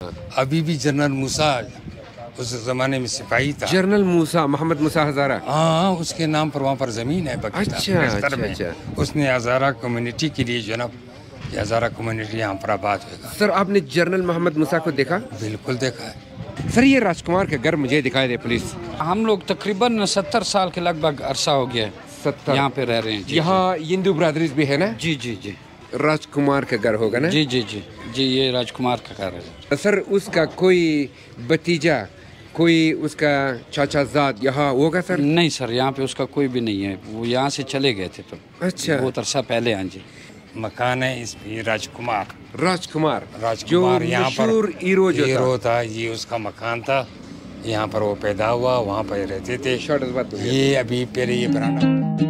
अभी भी जनरल मूसा उस जमाने में सिपाही था। जनरल मूसा, मोहम्मद मूसा हजारा। हाँ, उसके नाम पर वहाँ पर जमीन है अच्छा, में। अच्छा। उसने हजारा कम्युनिटी के लिए जनाब, ये हजारा कम्युनिटी यहाँ पर आबाद होगा। सर आपने जनरल मोहम्मद मूसा को देखा? बिल्कुल देखा है सर। ये राजकुमार का घर मुझे दिखाई दे प्लीज। हम लोग तकरीबन 70 साल के लगभग अरसा हो गया 70 यहाँ पे रह रहे हैं। यहाँ हिंदू ब्रदर्स भी है ना? जी जी जी। राजकुमार का घर होगा ना? जी जी जी जी, ये राजकुमार का घर है। सर उसका कोई भतीजा, कोई उसका चाचाजाद यहाँ होगा सर? नहीं सर, यहाँ पे उसका कोई भी नहीं है। वो यहाँ से चले गए थे तो अच्छा, बहुत अरसा पहले। हाँ जी। मकान है इस पे राजकुमार। जो यहाँ मशहूर हीरो था, ये उसका मकान था। यहाँ पर वो पैदा हुआ, वहाँ पर रहते थे। बात ये अभी पहले ये बराना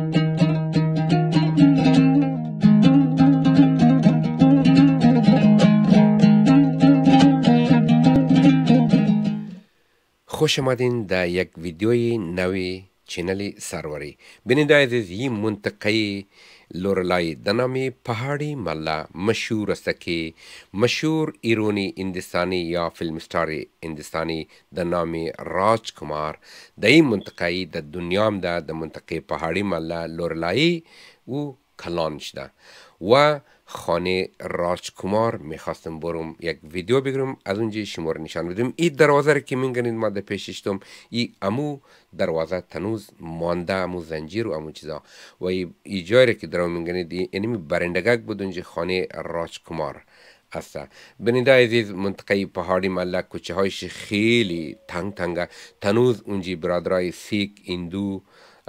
خوش آمدین در یک ویدیوی نوی چینل سروری. بیننده عزیز، این منطقه لورلای در نام پهاڑی ملا مشهور است که مشهور ایرانی هندوستانی یا فیلم استار هندوستانی در نام راجکمار در این منطقه در دنیا در منطقه پهاڑی ملا لورلای او کلان شده و خانه راجکمار میخواستم برم یک ویدیو بگیرم، از اونجا شما رو نشان بدم. این دروازه رو که میگنید ما در پیششتم، این امو دروازه تنوز مانده، امو زنجیر و امو چیزا، و این جایی رو که درو میگنید اینمی برندگک بود اونجا خانه راجکمار است. بیننده عزیز، منطقه پهاڑی ملا کوچه هایش خیلی تنگ تنوز اونجا برادرای سیک، هندو،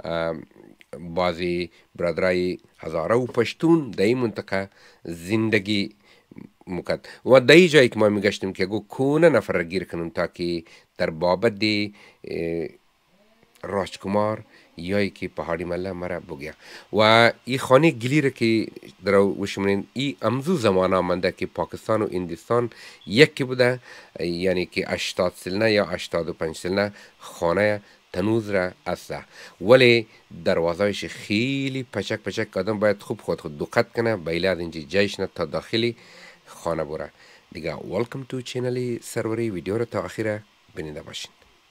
بعضی برادرای هزاره و پشتون در این منطقه زندگی مکد و در این جایی که ما میگشتیم که گو کونه نفر را گیر کنم تا که در بابت دی راجکمار یایی که پهاڑی ملا مرا بگیا و این خانه گلی را که در وشمونین ای امزو زمان آمنده که پاکستان و هندوستان یکی بوده، یعنی که 80 سلنه یا 85 سلنه خانه تنوز را است، ولی دروازهش خیلی پچک آدم باید خوب خود دقت کنه بیله از اینجا جایش نه تا داخلی خانه بره دیگه. ویلکم تو چینل سروری، ویدیو رو تا آخر بینیده باشین.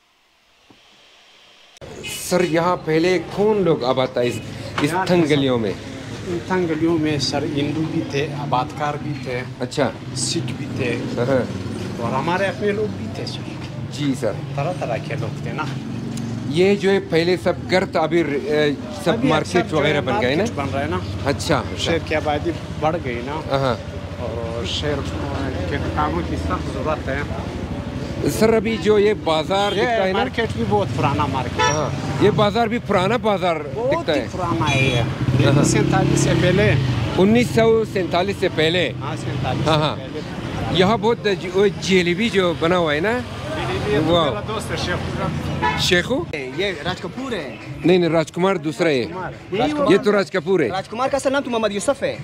सर यहाँ पहले कौन लोग आबाद था इस तंगलियों में? इन तंगलियों में सर हिंदू भी थे, आबादकार भी थे, अच्छा, सिख भी थे और हमारे अपने लोग भी थे सर। जी सर, तरह तरह के लोग थे ना। ये जो है पहले सब घर था, अभी सब मार्केट वगैरह बन गए ना? बन रहे ना। अच्छा, शहर की आबादी बढ़ गई ना और शहर के कामों की सख्त जरूरत है। सर अभी जो ये बाजार दिखता है ना, मार्केट भी बहुत पुराना मार्केट है। ये बाजार भी पुराना बाजार दिखता है। पुराना है ये 1947 से पहले। 1947 से पहले? हाँ। यहाँ बहुत जलेबी जो बना हुआ है ना, वो शेखू। ये राज कपूर है। नहीं, राजकुमार दूसरा है, ये तो राज कपूर है। राजकुमार का नाम तो मोहम्मद यूसुफ है।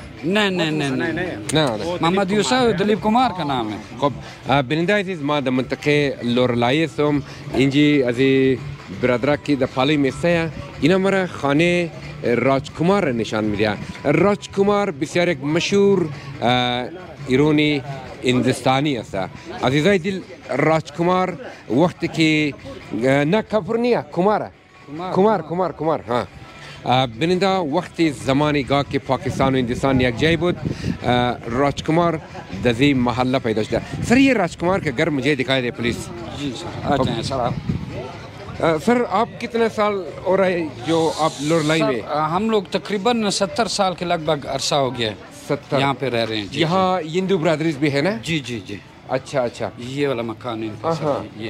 नहीं, मोहम्मद यूसुफ दिलीप कुमार का नाम है। خب بیننده عزیز، ما در منطقه لورلای هستم. اینجا از برادرک که در پالی میسته، اینا مرا خانه راجکمار را نشان میده. راجکمار بسیار یک مشهور ایرانی هندوستانی است. عزیزای دل، راجکمار وقتی که نه کپور نیه، کمار ها. بیننده وقتی زمانی گاه که پاکستان و هندوستان یک جای بود، راجکمار در زی محله پیدا شده. سر یہ راجکمار کا گھر مجھے دکھائی دے پلیز. जी सर, आ जाएं सर आप। सर आप कितने साल हो रहा है जो आप लोरलाई में? हम लोग तकरीबन 70 साल के लगभग अरसा हो गया 70 यहाँ पे रह रहे हैं। यहाँ हिंदू ब्रदर्स भी है ना? जी जी जी। अच्छा, ये वाला मकान है ये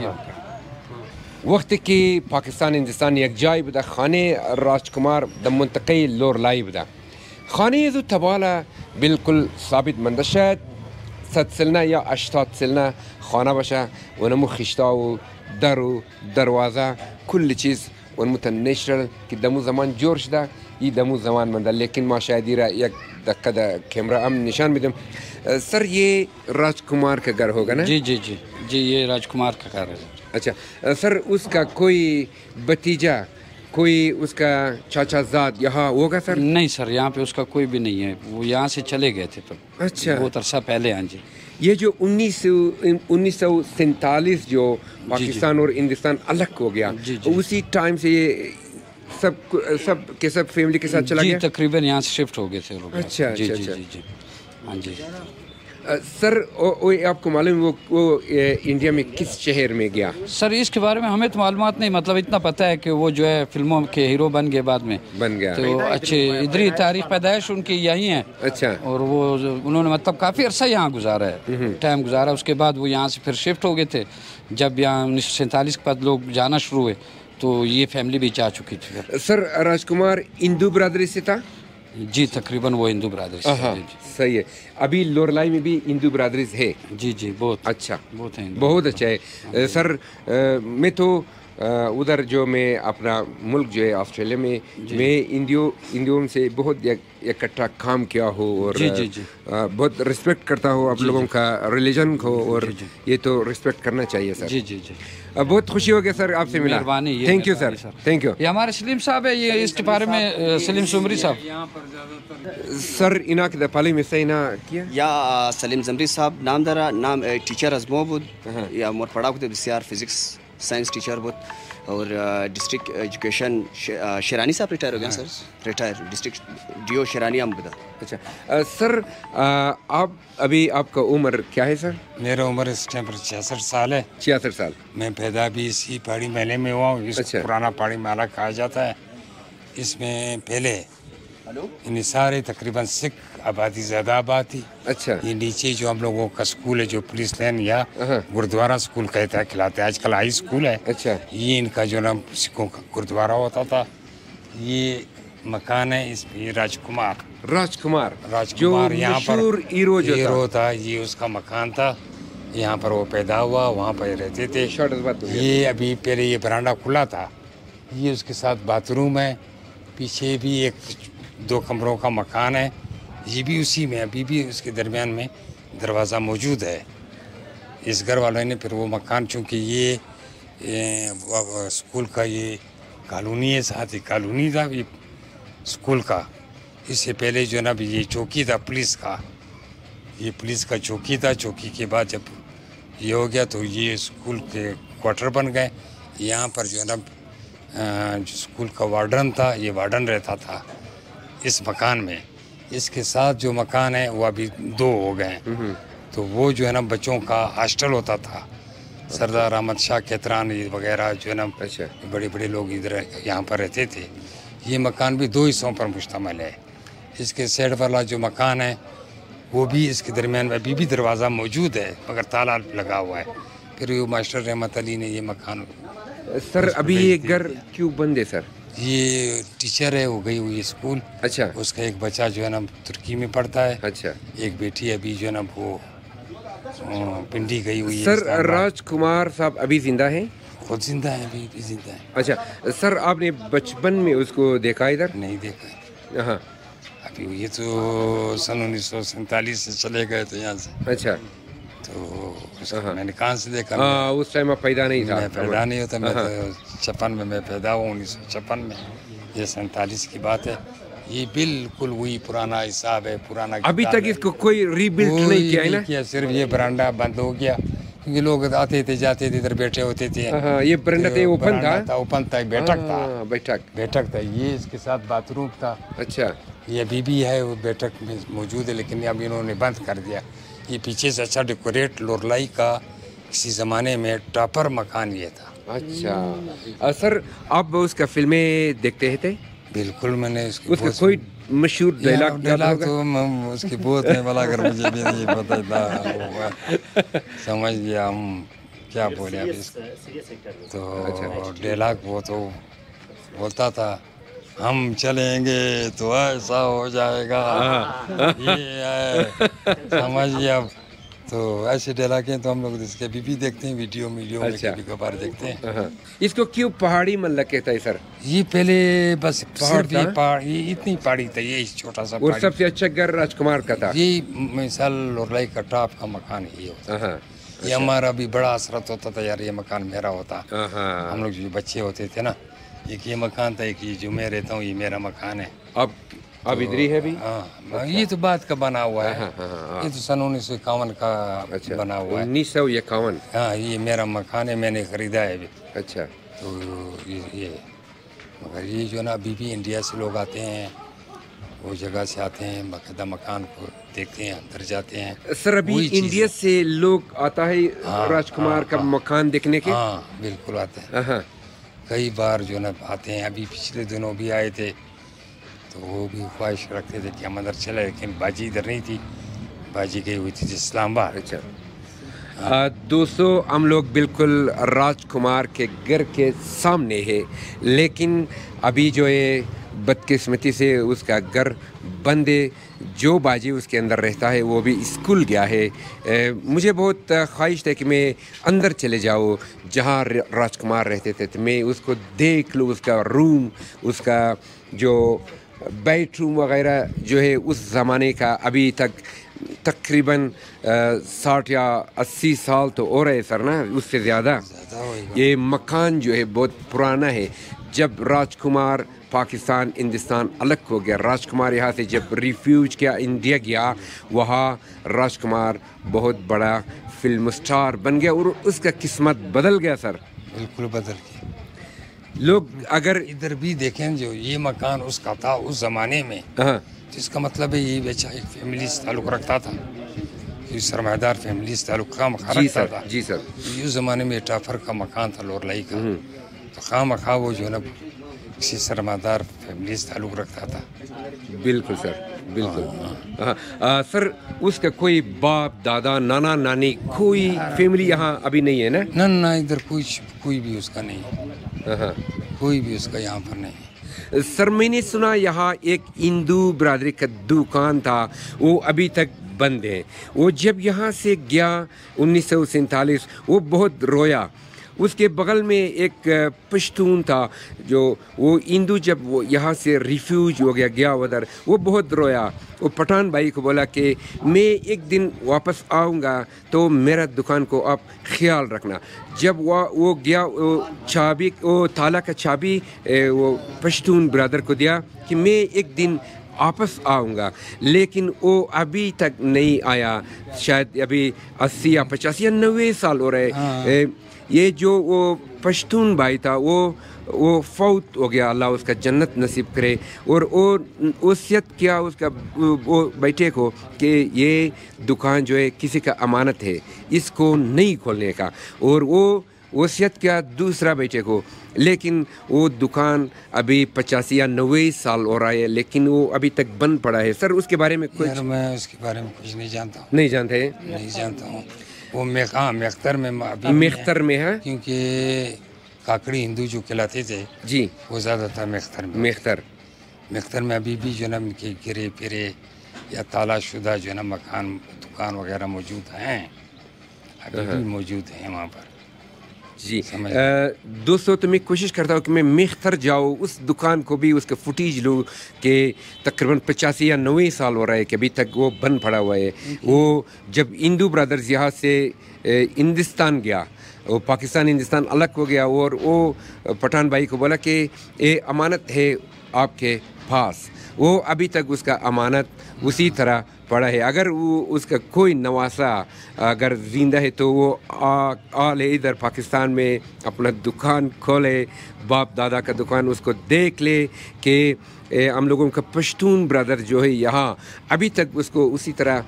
وقتی که پاکستان هندوستان یک جای بوده، خانه راجکمار در منطقه لورلای بوده. خانه از تبالا بالکل ثابت مانده شد، 100 سلنه یا 80 سلنه خانه باشه و نمو خشتا و در و دروازه کل چیز و نمو نیچرال که دمو زمان جور شده، این دمو زمان مانده. لیکن ما شاید را یک دقیقه در کیمرا هم نشان میدم. सर ये राजकुमार का घर होगा ना? जी जी जी जी, ये राजकुमार का घर है। अच्छा सर, उसका कोई भतीजा, कोई उसका चाचाजाद यहाँ होगा सर? नहीं सर, यहाँ पे उसका कोई भी नहीं है। वो यहाँ से चले गए थे तो अच्छा, बहुत अरसा पहले। हाँ जी। ये जो 1947 जो पाकिस्तान और हिंदुस्तान अलग हो गया, उसी टाइम से ये सब के सब फैमिली के साथ चला गया? जी, तकरीबन यहाँ से शिफ्ट हो गए थे लोग। अच्छा, जी अच्छा, जी जी, हाँ जी। सर आपको मालूम वो इंडिया में किस शहर में गया? सर इसके बारे में हमें तो मालूमात नहीं, मतलब इतना पता है कि वो जो है फिल्मों के हीरो बन गए, बाद में बन गया। तो अच्छे इधर ही तारीख पैदाइश उनकी यही है। अच्छा। और वो उन्होंने मतलब काफ़ी अरसा यहाँ गुजारा है, टाइम गुजारा। उसके बाद वो यहाँ से फिर शिफ्ट हो गए थे। जब यहाँ 1947 के बाद लोग जाना शुरू हुए तो ये फैमिली भी जा चुकी थी। सर राजकुमार हिंदू बरादरी से था? जी, तकरीबन वो हिंदू बरादरी से। सही है। अभी लोरलाई में भी हिंदू बरादरी है? जी जी, बहुत अच्छा, बहुत है, बहुत अच्छा है। सर मैं तो उधर जो मैं अपना मुल्क जो है ऑस्ट्रेलिया में, मैं हिंदुओं से बहुत इकट्ठा काम किया हो और बहुत रिस्पेक्ट करता हूँ आप लोगों का रिलीजन को, और ये तो रिस्पेक्ट करना चाहिए सर। जी जी जी, बहुत खुशी हो गया सर आपसे मिला। Thank you sir, thank you. ये हमारे सलीम साहब है, ये इसके बारे में सलीम सुमरी साहब। सर इना के पाली में से ना किया या सलीम जमरी साहब नाम दरा नाम टीचर अजमो बुद या मोर पढ़ा को सीआर फिजिक्स साइंस टीचर बुद, और डिस्ट्रिक्ट एजुकेशन शेरानी साहब रिटायर हो गए sir, retire district DO Sherani अम्बुदा। अच्छा सर आप अभी आपका उम्र क्या है सर? मेरा उम्र इस टाइम पर 66 साल है। 66 साल। मैं पैदा भी इसी पहाड़ी मेले में हुआ हूँ। इसको पुराना पहाड़ी मेला कहा जाता है। इसमें पहले इन सारे तकरीबन सिख आबादी ज़्यादा आबाद थी। अच्छा। ये नीचे जो हम लोगों का स्कूल है, जो पुलिस लाइन या गुरुद्वारा स्कूल कहता है, खिलाते हैं, आजकल हाई स्कूल है। अच्छा। ये इनका जो ना सिखों का गुरुद्वारा होता था। ये मकान है, इसमें राजकुमार यहाँ पर हीरो था, ये उसका मकान था। यहाँ पर वो पैदा हुआ, वहाँ पर रहते थे। ये अभी पहले ये बरांडा खुला था, ये उसके साथ बाथरूम है, पीछे भी एक 2 कमरों का मकान है, ये भी उसी में अभी भी उसके दरमियान में दरवाज़ा मौजूद है। इस घर वालों ने फिर वो मकान, चूँकि ये स्कूल का ये कॉलोनी है, साथ ही कॉलोनी था ये स्कूल का। इससे पहले जो ना ये चौकी था पुलिस का, ये पुलिस का चौकी था। चौकी के बाद जब ये हो गया तो ये स्कूल के क्वार्टर बन गए। यहाँ पर जो है ना जो स्कूल का वार्डन था, ये वार्डन रहता था इस मकान में। इसके साथ जो मकान है वो अभी 2 हो गए। तो वो जो है ना बच्चों का हॉस्टल होता था। सरदार अहमद शाह केतरान वगैरह जो है ना बड़े बड़े लोग इधर यहाँ पर रहते थे। ये मकान भी 2 हिस्सों पर मुश्तमिल है। इसके साइड वाला जो मकान है वो भी इसके दरमियान में अभी भी दरवाज़ा मौजूद है, मगर ताला लगा हुआ है। फिर वो मास्टर रहमत अली ने ये मकान। सर अभी ये घर क्यों बंद है सर? ये टीचर है, वो गई हुई स्कूल। अच्छा। उसका एक बच्चा जो है ना तुर्की में पढ़ता है। अच्छा। एक बेटी अभी जो है ना वो पिंडी गई हुई है। सर राजकुमार साहब अभी जिंदा हैं? खुद जिंदा है, अभी जिंदा है। अच्छा सर आपने बचपन में उसको देखा इधर? नहीं देखा। हाँ। अभी ये तो सन 1947 से चले गए थे यहाँ से। अच्छा। तो मैंने कहाँ से देखा? उस टाइम आप पैदा नहीं था? मैं पैदा नहीं होता, मैं तो 56 में मैं पैदा हुआ, 1956 में। ये 47 की बात है। ये बिल्कुल वही पुराना हिसाब है, पुराना। अभी तक इसको कोई रीबिल्ड नहीं किया है ना? किया, सिर्फ ये बरांडा बंद हो गया क्योंकि लोग आते थे जाते थे, इधर बैठे होते थे। ये बरांडा था, ओपन था, ओपन था, बैठक था, बैठक था। ये इसके साथ बाथरूम था। अच्छा। ये अभी भी है, वो बैठक में मौजूद है, लेकिन अब इन्होंने बंद कर दिया। ये पीछे से अच्छा डेकोरेट लोरलाई का किसी ज़माने में टॉपर मकान ये था। अच्छा सर आप उसका फिल्में देखते थे? बिल्कुल, मैंने उसका कोई मशहूर डायलॉग तो उसकी बहुत है वाला, अगर मुझे भी नहीं पता था समझ लिया हम क्या बोले अभी इसको। तो डायलॉग वो तो बोलता था, हम चलेंगे तो ऐसा हो जाएगा, ये है समझिए। अब तो ऐसे डायलॉग तो हम लोग इसके अभी भी देखते हैं, वीडियो में कभी कभार देखते हैं। इसको क्यों पहाड़ी मल्ला कहता है सर? ये पहले बस पहाड़, ये इतनी पहाड़ी था, ये छोटा सा। और सबसे अच्छा घर राजकुमार का था। ये मिसाल लोरलाई का टॉप का मकान ये होता। ये हमारा भी बड़ा असरत होता था यार, ये मकान मेरा होता। हम लोग जो बच्चे होते थे ना, एक ये मकान था, एक ये जो मैं रहता हूँ ये मेरा मकान है। अब इधर ही है भी। हाँ, ये तो बात का बना हुआ है। ये तो सन 1951 का बना हुआ है। 1951। हाँ, ये मेरा मकान है, मैंने खरीदा है अभी। अच्छा। तो ये मगर ये जो ना अभी भी इंडिया से लोग आते हैं, वो जगह से आते हैं, बाकायदा मकान को देखते हैं, अंदर जाते हैं। सर अभी इंडिया से लोग आता है राजकुमार का मकान देखने के? हाँ बिल्कुल आते हैं, कई बार जो ना आते हैं। अभी पिछले दिनों भी आए थे, तो वो भी ख्वाहिश रखते थे कि हम अंदर चले, लेकिन बाजी इधर नहीं थी, बाजी गई हुई थी इस्लामाबाद। अच्छा। दोस्तों, हम लोग बिल्कुल राजकुमार के घर के सामने है, लेकिन अभी जो है बदकिस्मती से उसका घर बंद है। जो बाजी उसके अंदर रहता है वो भी स्कूल गया है। मुझे बहुत ख्वाहिश है कि मैं अंदर चले जाऊँ जहाँ राजकुमार रहते थे, तो मैं उसको देख लूँ, उसका रूम, उसका जो बेडरूम वगैरह जो है उस ज़माने का। अभी तक तकरीबन 60 या 80 साल तो हो रहे सर ना, उससे ज़्यादा। ये मकान जो है बहुत पुराना है। जब राजकुमार पाकिस्तान हिंदुस्तान अलग हो गया, राजकुमार यहाँ से जब रिफ्यूज किया, इंडिया गया, वहाँ राजकुमार बहुत बड़ा फिल्म स्टार बन गया और उसका किस्मत बदल गया सर। बिल्कुल बदल गया। लोग अगर इधर भी देखें, जो ये मकान उसका था उस ज़माने में, तो इसका मतलब है ये बेचा एक फैमिली से ताल्लुक़ रखता था, ये सरमायादार फैमिली से ताल्लुक़ का मकान रखता था। जी सर। उस ज़माने में टाफर का मकान था, लोरलाई का, तो खाम खा वो जो है ना किसी सरमायादार फैमिली से ताल्लुक़ रखता था। बिल्कुल सर, बिल्कुल। सर उसका कोई बाप दादा नाना नानी कोई फैमिली यहाँ अभी नहीं है ना? ना, इधर कोई भी उसका नहीं है, कोई भी उसका यहाँ पर नहीं है। सर मैंने सुना यहाँ एक हिंदू बरादरी का दुकान था, वो अभी तक बंद है। वो जब यहाँ से गया 1947, वो बहुत रोया। उसके बगल में एक पश्तून था, जो वो हिंदू, जब वो यहाँ से रिफ्यूज हो गया उधर, वो बहुत रोया। वो पठान भाई को बोला कि मैं एक दिन वापस आऊँगा तो मेरा दुकान को आप ख्याल रखना। जब वो गया, वो ताला का चाबी वो पश्तून ब्रदर को दिया कि मैं एक दिन वापस आऊँगा, लेकिन वो अभी तक नहीं आया। शायद अभी 80 या 85 या 90 साल हो रहे। ये जो वो पश्तून भाई था वो फौत हो गया, अल्लाह उसका जन्नत नसीब करे। और वो वसीयत किया उसका वो बेटे को कि ये दुकान जो है किसी का अमानत है, इसको नहीं खोलने का। और वो वसीयत किया दूसरा बेटे को, लेकिन वो दुकान अभी 85 या 90 साल हो रहा है, लेकिन वो अभी तक बंद पड़ा है। सर उसके बारे में कुछ? मैं उसके बारे में कुछ नहीं जानता हूँ। नहीं जानते? नहीं जानता हूँ। वो मेख्तर में अभी मेख्तर में है, क्योंकि काकड़ी हिंदू जो कहलाते थे जी, वो ज़्यादातर मेख्तर में। मेख्तर में अभी भी जो ना इनके गिरे फिरे या ताला शुदा जो ना मकान दुकान वगैरह मौजूद हैं, अभी भी मौजूद हैं वहाँ पर। जी दोस्तों, तो मैं कोशिश करता हूँ कि मैं मेख्तर जाऊँ, उस दुकान को भी उसका फुटेज लूँ कि तकरीबन 85 या 90 साल हो रहा है कि अभी तक वो बंद पड़ा हुआ है। वो जब हिंदू ब्रदर्स यहाँ से हिंदुस्तान गया, वो पाकिस्तान हिंदुस्तान अलग हो गया, और वो पठान भाई को बोला कि ये अमानत है आपके पास। वो अभी तक उसका अमानत उसी तरह पड़ा है। अगर वो उसका कोई नवासा अगर जिंदा है तो वो आ ले इधर पाकिस्तान में अपना दुकान खोले, बाप दादा का दुकान, उसको देख ले कि हम लोगों का पश्तून ब्रदर जो है यहाँ अभी तक उसको उसी तरह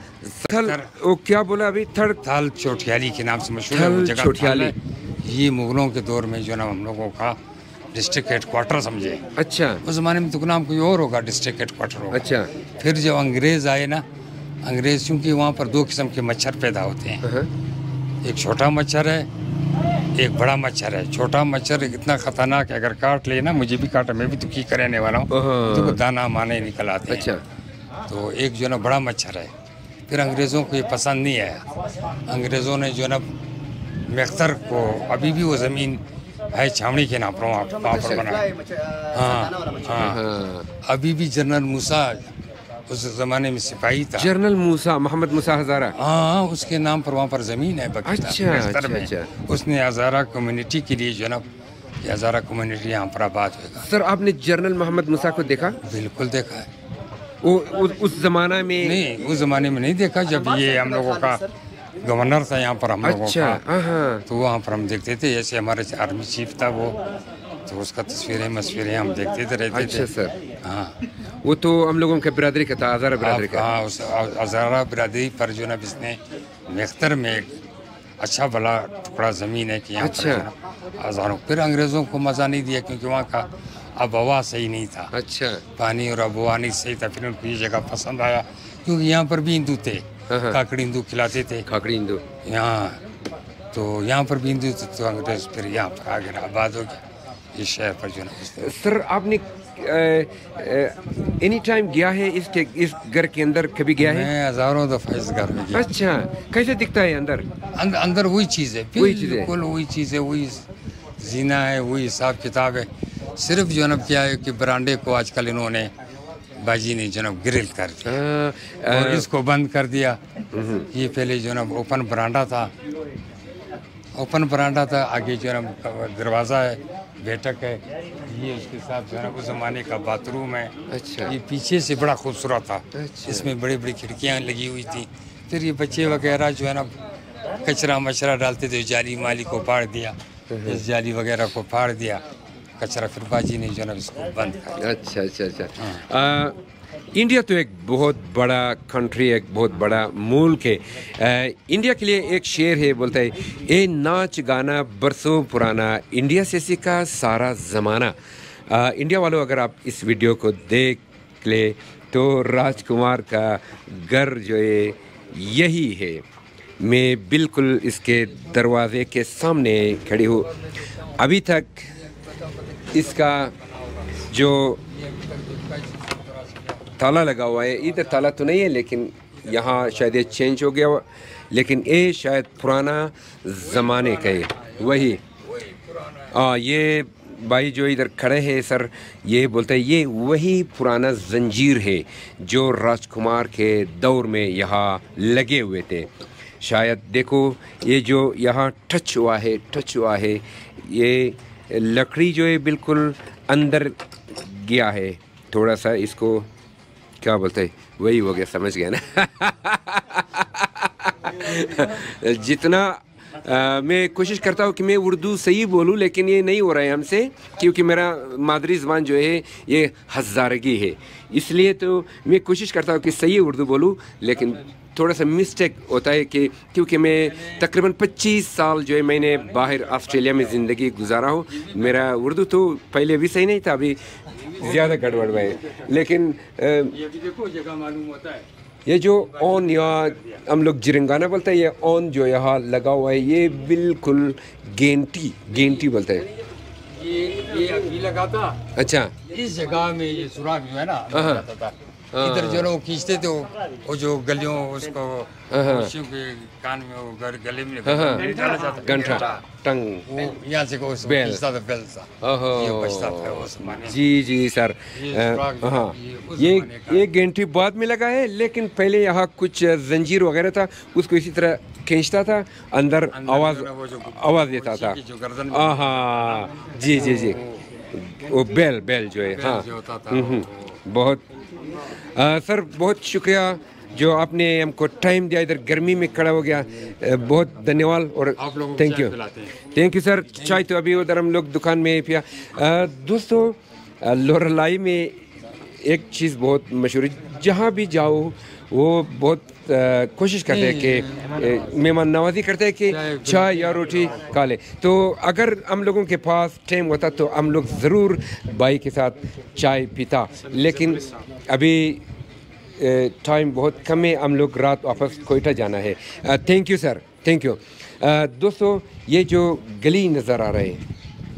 वो क्या बोला अभी थल चोटियाली के नाम से मशहूर है वो जगह। चोटियाली ये मुगलों के दौर में जो ना हम लोगों का डिस्ट्रिक्ट हेडक्वार्टर समझे। अच्छा। उस ज़माने में तो नाम कोई और होगा, डिस्ट्रिक्ट हेडक्वार्टर होगा। अच्छा। फिर जब अंग्रेज़ आए ना, अंग्रेज़ क्योंकि वहाँ पर 2 किस्म के मच्छर पैदा होते हैं, एक छोटा मच्छर है, एक बड़ा मच्छर है। छोटा मच्छर इतना खतरनाक है, अगर काट ले ना, मुझे भी काटा, मैं भी दुखी करने वाला हूँ, तो दाना माने निकल आते हैं। अच्छा। तो एक जो ना बड़ा मच्छर है। फिर अंग्रेज़ों को ये पसंद नहीं आया। अंग्रेज़ों ने जो ना मेख्तर को, अभी भी वो ज़मीन है छावनी के नाम पर वहाँ पर बना। हाँ, अभी भी जनरल मूसा उस ज़माने में सिपाही था, जनरल मूसा, मोहम्मद मूसा हज़ारा। हाँ, उसके नाम पर वहाँ पर ज़मीन है बगीचा। अच्छा। उसने हज़ारा कम्युनिटी के लिए जो ना, हज़ारा कम्युनिटी यहाँ पर आबाद होगा। सर आपने जनरल मोहम्मद मूसा को देखा? बिल्कुल देखा है। उस जमाना में नहीं, उस जमाने में नहीं देखा, जब ये हम लोगों का गवर्नर था यहाँ पर हम लोगों अच्छा, का, तो वहाँ पर हम देखते थे। जैसे हमारे आर्मी चीफ था वो, तो उसका तस्वीरें हम देखते थे, रहते अच्छा थे। सर, हाँ, वो तो हम लोगों के बिरादरी का था, हज़ारा बिरादरी का। हाँ, उस हज़ारा बिरादरी पर जो ना इसने मेख्तर में एक अच्छा भला टुकड़ा ज़मीन है कि यहाँ अच्छा। पर हज़ारों, फिर अंग्रेज़ों को मज़ा नहीं दिया क्योंकि वहाँ का अब हवा सही नहीं था, अच्छा, पानी और अब हवा नहीं सही था। फिर उनको ये जगह पसंद आया क्योंकि यहाँ पर भी हिंदू थे, काकड़ी हिंदू खिलाते थे खाकड़ी हिंदू। यहाँ, तो यहाँ पर भी हिंदू थे, तो अंग्रेज फिर यहाँ पर आगे आबाद हो गया इस शहर पर जो ना। सर आपने एनी टाइम गया है इस घर के अंदर, कभी गया है? मैं हज़ारों दफ़ा इस घर में गया। अच्छा, कैसे दिखता है अंदर? अंदर वही चीज़ है, वही चीज़ है। बिल्कुल वही चीज़ है, वही जीना है, वही हिसाब किताब है। सिर्फ जनब क्या है कि बरांडे को आजकल इन्होंने बाजी ने जनब ग्रिल कर दिया और इसको बंद कर दिया। ये पहले जनब ओपन बरांडा था, आगे जनब दरवाज़ा है, बैठक है, ये उसके साथ जनब उस ज़माने का बाथरूम है। अच्छा, ये पीछे से बड़ा खूबसूरत था, अच्छा। इसमें बड़ी बड़ी खिड़कियाँ लगी हुई थी। फिर ये बच्चे वगैरह जो है ना कचरा मचरा डालते थे, जाली माली को फाड़ दिया, इस जाली वगैरह को फाड़ दिया कचरा, फिर बाजी ने जो है ना इसको बंद कर दिया। अच्छा, अच्छा, अच्छा। इंडिया तो एक बहुत बड़ा कंट्री, एक बहुत बड़ा मुल्क है। इंडिया के लिए एक शेर है, बोलता है, ए नाच गाना बरसों पुराना, इंडिया से सीखा सारा ज़माना। इंडिया वालों, अगर आप इस वीडियो को देख ले तो राजकुमार का घर जो है यही है। मैं बिल्कुल इसके दरवाजे के सामने खड़ी हूँ। अभी तक इसका जो ताला लगा हुआ है, इधर ताला तो नहीं है, लेकिन यहाँ शायद ये चेंज हो गया, लेकिन ये शायद पुराना ज़माने का है वही। ये भाई जो इधर खड़े हैं सर, ये बोलते हैं ये वही पुराना जंजीर है जो राजकुमार के दौर में यहाँ लगे हुए थे। शायद देखो ये जो यहाँ टच हुआ है, ये लकड़ी जो है बिल्कुल अंदर गया है, थोड़ा सा इसको क्या बोलते हैं, वही हो गया, समझ गया ना। जितना मैं कोशिश करता हूँ कि मैं उर्दू सही बोलूँ, लेकिन ये नहीं हो रहा है हमसे, क्योंकि मेरा मादरी ज़बान जो है ये हज़ारगी है। इसलिए तो मैं कोशिश करता हूँ कि सही उर्दू बोलूँ, लेकिन थोड़ा सा मिस्टेक होता है कि क्योंकि मैं तकरीबन 25 साल जो है मैंने बाहर ऑस्ट्रेलिया में ज़िंदगी गुजारा हूँ। मेरा उर्दू तो पहले भी सही नहीं था, अभी ज़्यादा गड़बड़ है। लेकिन ये भी देखो जगह मालूम होता है, ये जो ऑन यहाँ हम लोग जिरंगाना बोलते हैं, ये ऑन जो यहाँ लगा हुआ है ये बिल्कुल गेंटी बोलते हैं। ये अभी लगा था। अच्छा, इस जगह में ये सुराख जो है ना लगाता था। इधर जो ना वो खींचते थे, वो जो गलियों उसको मच्छियों के कान में वो गले में डाला जाता, घंटा टंग, वो यहाँ से को बेल। खींचता था, बेल सा ये बचता था वो ज़माने। जी सर। हाँ, ये गेंटी बाद में लगा है, लेकिन पहले यहाँ कुछ जंजीर वगैरह था, उसको इसी तरह खींचता था, अंदर आवाज़ देता था। हाँ, जी, वो बेल जो है। हाँ, बहुत सर, बहुत शुक्रिया जो आपने हमको टाइम दिया, इधर गर्मी में खड़ा हो गया, बहुत धन्यवाद। और थैंक यू सर। चाय तो अभी उधर हम लोग दुकान में पिया। दोस्तों, लोरलाई में एक चीज़ बहुत मशहूर है, जहाँ भी जाओ वो बहुत कोशिश करते हैं कि मेहमान नवाजी करते हैं कि चाय या रोटी खा ले। तो अगर हम लोगों के पास टाइम होता तो हम लोग ज़रूर भाई के साथ चाय पीता, लेकिन अभी टाइम बहुत कम है, हम लोग रात वापस कोयटा जाना है। Thank you sir, thank you. दोस्तों, ये जो गली नज़र आ रहे हैं,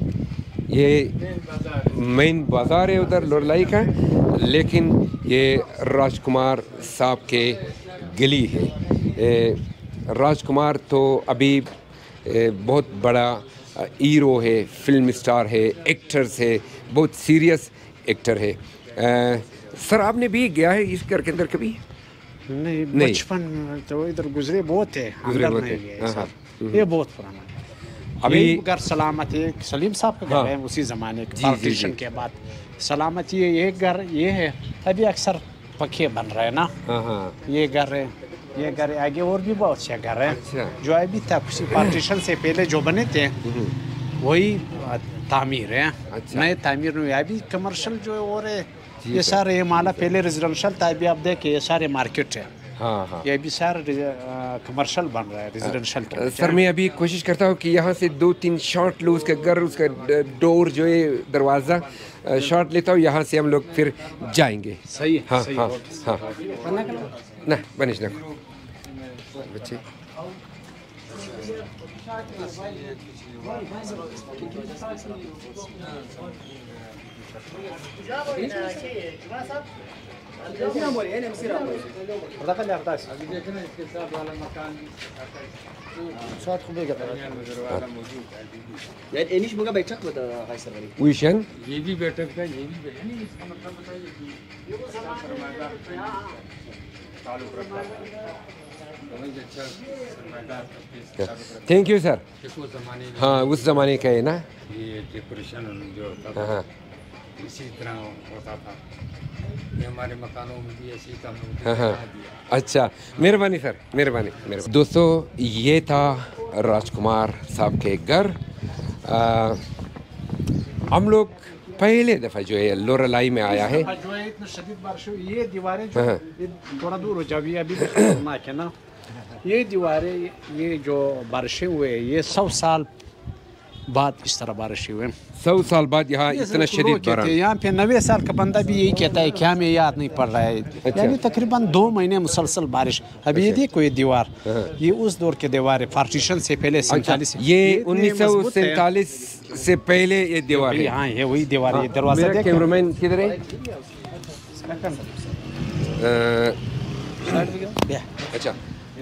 ये मेन बाज़ार है उधर लोरलाई का, लेकिन ये राजकुमार साहब के गली है। राजकुमार तो अभी बहुत बड़ा हीरो है, फिल्म स्टार है, एक्टर्स है, बहुत सीरियस एक्टर है। सर, आपने भी गया है इस घर के अंदर कभी? नहीं, बचपन तो इधर गुजरे बहुत है, अंदर नहीं गए सर। ये बहुत पुराना है। अभी घर सलामत है, सलीम साहब का घर है, उसी ज़माने के पार्टीशन के बाद। सलामत ये घर ये है, अभी अक्सर पक्के बन रहे हैं ना। ये घर है, ये घर है, आगे और भी बहुत से घर है। जो अभी तक पार्टीशन से पहले जो बने थे वही तामीर है। नए तामीर में अभी कमर्शियल जो है और ये सारे ये माला पहले रेजिडेंशियल था, अभी आप देखिए ये सारे मार्केट है। ये अभी सारे कमर्शियल बन रहा है रेजिडेंशियल। सर मैं अभी कोशिश करता हूँ कि यहाँ से 2-3 शॉट लो, उसका घर, उसका डोर जो है दरवाज़ा शॉट लेता हूँ, यहाँ से हम लोग फिर जाएंगे। सही है। हाँ हाँ हाँ ना बनिश ना बच्चे विशन ये भी बैठक था, ये भी बैठक नहीं, इसका मतलब बताइए कि थैंक यू सर। हाँ उस ज़माने का है ना ये डेकोरेशन जो होता था इसी तरह होता था, ये हमारे मकानों में भी ऐसी था। अच्छा मेहरबानी सर, मेहरबानी मेहरबानी। दोस्तों ये था राजकुमार साहब के घर। हम लोग पहले दफ़ा जो है लोरलाई में आया है। जो है इतना शदीद बारिश हुई, ये दीवारें जो थोड़ा दूर हो जाए, अभी खतरनाक है ना। ये दीवारें, ये जो बारिशें हुए ये 100 साल बाद इस तरह बारिश हुए। 100 साल बाद यहाँ इतना शदीद बारिश। यहाँ पे 90 साल का बंदा भी यही कहता है कि हमें याद नहीं पड़ रहा है। यानी तकरीबन 2 महीने मुसलसल बारिश। अभी ये देखो ये दीवार, ये उस दौर के दीवार है, पार्टीशन से पहले 47। ये 1947 से पहले ये दीवार है। हाँ ये वही दीवार है। दरवाजा देखो। कैमरामैन किधर है? अच्छा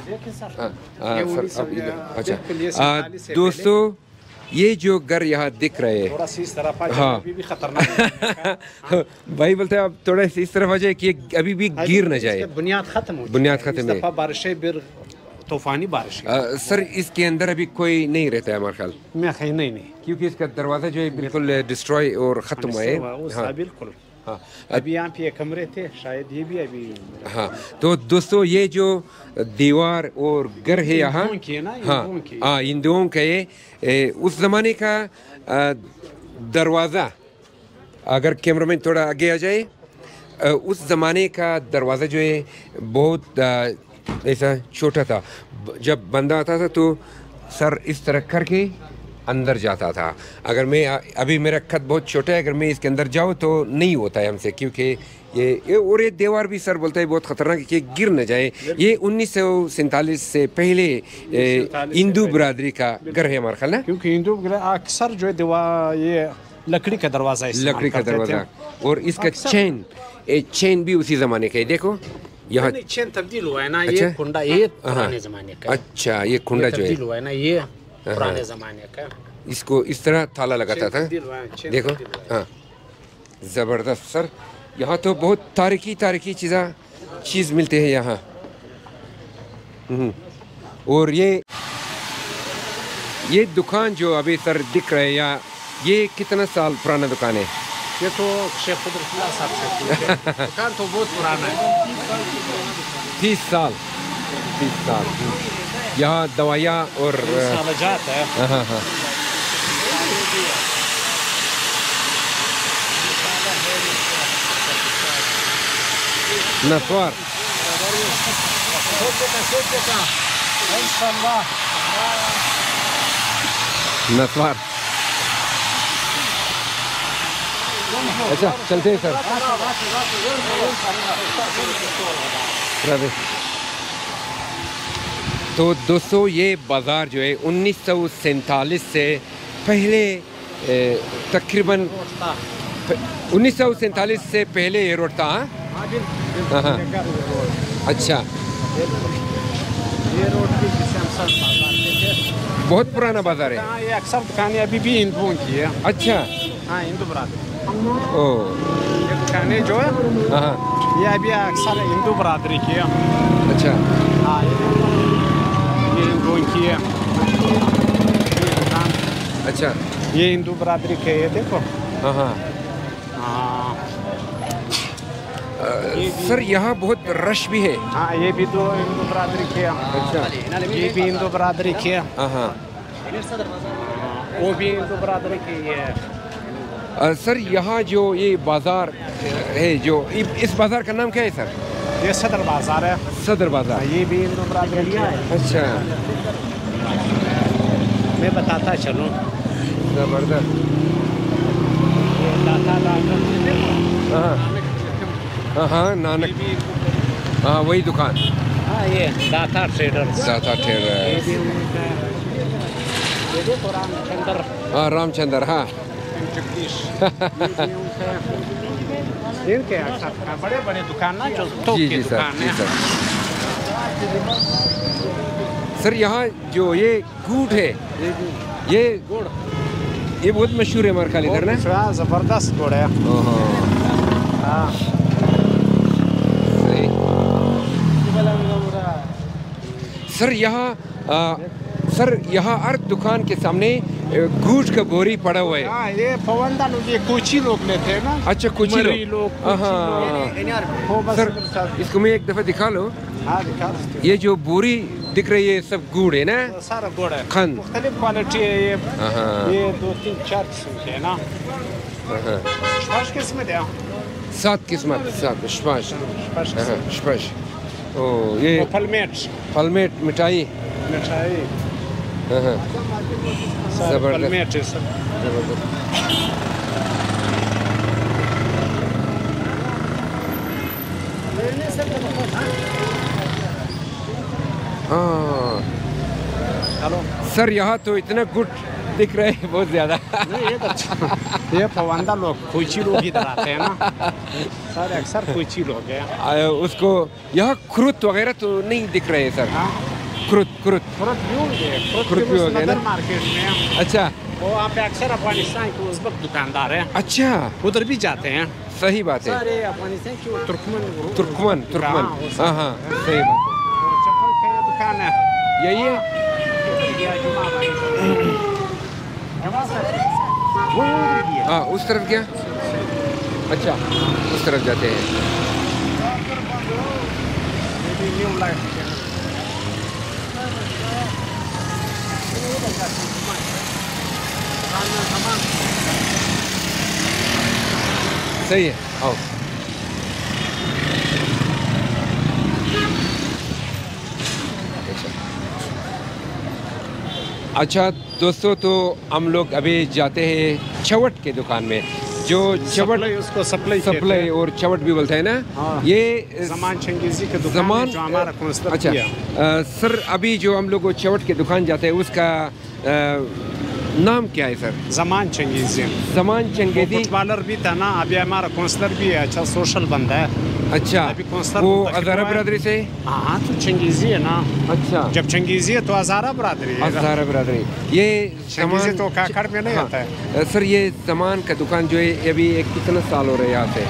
अच्छा दोस्तों ये जो घर यहाँ दिख रहे हैं, थोड़ा सी इस तरफ हाँ अभी भी खतरनाक भाई बोलते हैं आप थोड़ा सी इस तरफ आ जाए कि अभी भी गिर न जाए। बुनियाद खत्म हो, बुनियाद खत्म है। बारिशें फिर तूफानी बारिश। सर इसके अंदर अभी कोई नहीं रहता है हमारे ख्याल में। नहीं क्योंकि इसका दरवाज़ा जो है बिल्कुल डिस्ट्रॉय और ख़त्म हुआ है। हाँ बिल्कुल। हाँ अभी यहाँ पे कमरे थे, शायद ये भी अभी। हाँ तो दोस्तों ये जो दीवार और घर है यहाँ, हाँ हिंदुओं का ये उस ज़माने का दरवाज़ा। अगर कैमरामैन थोड़ा आगे आ जाए, उस ज़माने का दरवाज़ा जो है बहुत ऐसा छोटा था। जब बंदा आता था तो सर इस तरह करके अंदर जाता था। अगर मैं अभी मेरा कद बहुत छोटा है, अगर मैं इसके अंदर जाऊँ तो नहीं होता है हमसे, क्योंकि ये और ये दीवार भी सर बोलता है बहुत ख़तरनाक कि गिर न जाए। ये 1947 से पहले हिंदू बरादरी का घर है हमारा ख्याल है, क्योंकि हिंदू अक्सर जो है दीवार ये लकड़ी का दरवाज़ा, लकड़ी का दरवाज़ा। और इसका चेन भी उसी ज़माने का है। देखो यहाँ चेन तब्दील हुआ है ना। ये कुंडा ये पुराने ज़माने का। अच्छा ये कुंडा जो है ना ये पुराने ज़माने का। इसको इस तरह ताला लगाता था। देखो हाँ ज़बरदस्त सर। यहाँ तो बहुत तारीखी चीज़ मिलते हैं यहाँ। और ये दुकान जो अभी सर दिख रहा है, या ये कितना साल पुराना दुकान है? ये तो शेख कुदरतुल्लाह साहब से दुकान तो बहुत पुराना है। 30 साल यहाँ दवाइयाँ और जाता है। हाँ हाँ नस्वार नस्वार। अच्छा चलते हैं सर। तो दोस्तों ये बाज़ार जो है 1947 से पहले तकरीबन 1947 से पहले ये रोड था। हाँ अच्छा ये रोड भी बहुत पुराना बाज़ार है। ये अक्सर दुकानें अभी भी हिंदुओं की है। अच्छा हाँ हिंदू बरादरी। ओह ये दुकानें जो है हाँ ये अभी अक्सर हिंदू बरादरी की है। अच्छा हाँ ये हिंदुओं की है ये दुकान। अच्छा ये हिंदू बरादरी के है। देखो हाँ हाँ सर यहाँ बहुत रश भी है। हाँ, ये भी दो हिंदू बरादरी के। अच्छा, ये भी हिंदू बरादरी के। हाँ। वो भी हिंदू बरादरी के है। सर यहाँ जो ये बाज़ार है, जो इस बाज़ार का नाम क्या है सर? ये सदर बाजार है। सदर बाज़ार। ये भी हिंदू बरादरी का है। अच्छा, मैं बताता चलूँ। ज़बरदस्त। हाँ, नानक, हाँ वही दुकान। हाँ, ये दाता ट्रेडर्स। दाता ट्रेडर्स। हाँ, रामचंद्र, हाँ। इनके बड़े बड़े दुकान ना, जो जी जी सर, जी सर। सर यहाँ जो ये गुड़ है, ये गुड़, ये बहुत मशहूर है हमारे इधर ना। जबरदस्त गुड़ है। हाँ, सही। सर यहाँ हर दुकान के सामने गुड़ का बोरी पड़ा हुआ है। हाँ, ये पवंदा लोग, ये कोची लोग लेते हैं ना। अच्छा, कोची लोग। सर इसको मैं एक दफा दिखा लो। हाँ, दिखा। ये जो बोरी दिख रही है सब गुड़ है ना? सारा गुड़ है। खंड। मुख्तलिफ क्वालिटी है ये 2, 3, 4 किस्म के है ना। 5 किस्म है। 7 किस्म, 7 स्पाश। स्पाश। ओ ये फलमेट मिठाई। जबरदस्त। हाँ सर, यहाँ तो इतना गुड दिख रहा है बहुत ज्यादा। ये तो अच्छा, ये पवंदा लोग, कोची लोग इधर आते हैं ना सर, अक्सर कोची लोग हैं। उसको यहाँ खुरुत वगैरह तो नहीं दिख रहे हैं सर। खुरुत भी हो गए ना मार्केट में। अच्छा, वो वहाँ पे अक्सर अफगानिस्तान के उज़्बेक दुकानदार हैं। अच्छा, उधर भी जाते हैं। सही बात है। अरे अफगानिस्तान की तुर्कमन। हाँ, सही बात है। चप्पल की दुकान है, यही है। हाँ, उस तरफ क्या? अच्छा, उस तरफ जाते हैं। सही है, आओ। अच्छा दोस्तों, तो हम लोग अभी जाते हैं चवट के दुकान में। जो चवट, उसको सप्लाई और चवट भी बोलते हैं ना। हाँ। ये ज़मान चंगेज़ी के दुकान है, जो हमारा कॉन्सेप्ट। अच्छा सर, अभी जो हम लोग चवट के दुकान जाते हैं उसका नाम क्या है सर? ज़मान चंगेज़ी। ज़मान चंगेज़ी फुटबॉलर भी था ना, अभी हमारा काउंसलर भी है। अच्छा, सोशल बंदा है। अच्छा, वो हज़ारा बरादरी से? हाँ, तो चंगेज़ी है ना। अच्छा, जब चंगेज़ी है तो हज़ारा बरादरी है। हज़ारा बरादरी। ये चंगेज़ी तो काकड़ में नहीं आता है। सर ये सामान का दुकान जो है अभी कितना साल हो रहे हैं यहाँ से?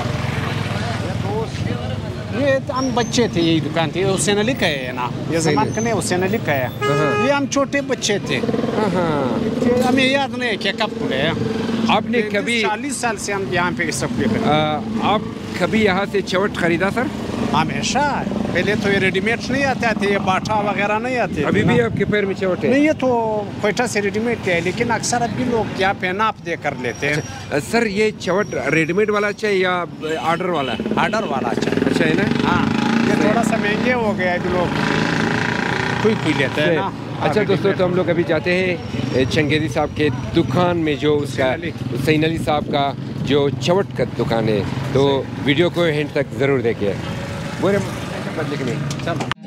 ये हम बच्चे थे, यही दुकान थी। हुसैन अली का है ना, ये ज़मान का नहीं, हुसैन अली का है। ये हम छोटे बच्चे थे, हमें याद नहीं क्या कब हुए। आपने कभी 40 साल से हम यहाँ पे सब आप कभी यहाँ से चवट खरीदा सर? हमेशा। पहले तो ये रेडीमेड नहीं आते थे, ये बाटा वगैरह नहीं आते। अभी भी आपके पैर में चवट है? नहीं, ये तो कोयटा से रेडीमेड के है, लेकिन अक्सर अभी लोग यहाँ पे नाप दे कर लेते हैं। सर ये चवट रेडीमेड वाला अच्छा है या ऑर्डर वाला? ऑर्डर वाला अच्छा है ना। हाँ, ये थोड़ा सा महंगे हो गया है, लोग कोई लेते हैं ना। अच्छा दोस्तों, तो हम लोग अभी जाते हैं चंगेज़ी साहब के दुकान में, जो उसका हुसैन अली साहब का जो चवट का दुकान है। तो वीडियो को एंड तक ज़रूर देखिए। बोले बदले के नहीं। चलो।